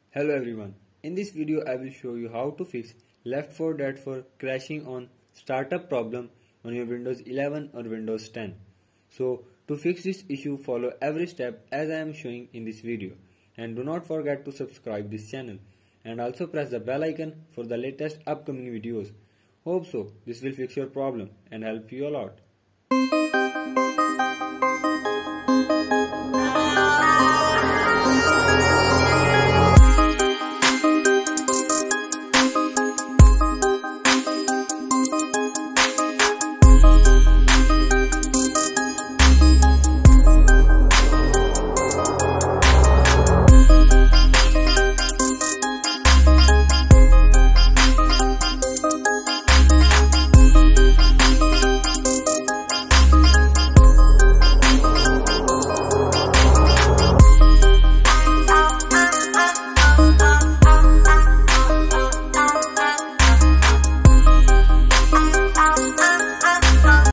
Hello everyone, in this video I will show you how to fix left 4 dead for crashing on startup problem on your Windows 11 or Windows 10. So to fix this issue, follow every step as I am showing in this video, and do not forget to subscribe this channel and also press the bell icon for the latest upcoming videos. Hope so this will fix your problem and help you a lot.